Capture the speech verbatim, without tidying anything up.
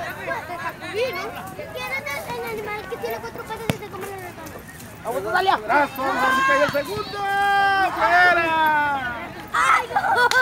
¿Quién es el animal que tiene cuatro patas y se come la ratón? ¡Vamos, Dalia! ¡Brazo! ¡Vamos a caer el segundo! ¡Fuera! ¡Ay, no!